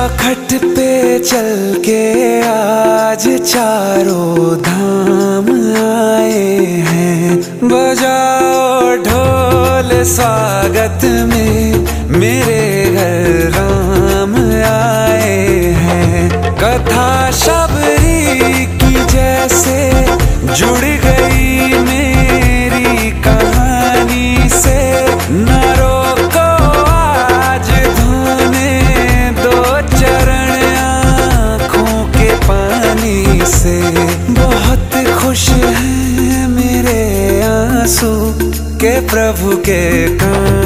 चौखट पे चल के आज चारों धाम आए हैं। बजाओ ढोल स्वागत में, मेरे घर राम आए हैं। कथा शबरी की जैसे जुड़ गई मेरी कहानी से। न रोको आज धोने दो चरण आँखों के पानी से। बहुत खुश हैं मेरे आंसू के प्रभु के काम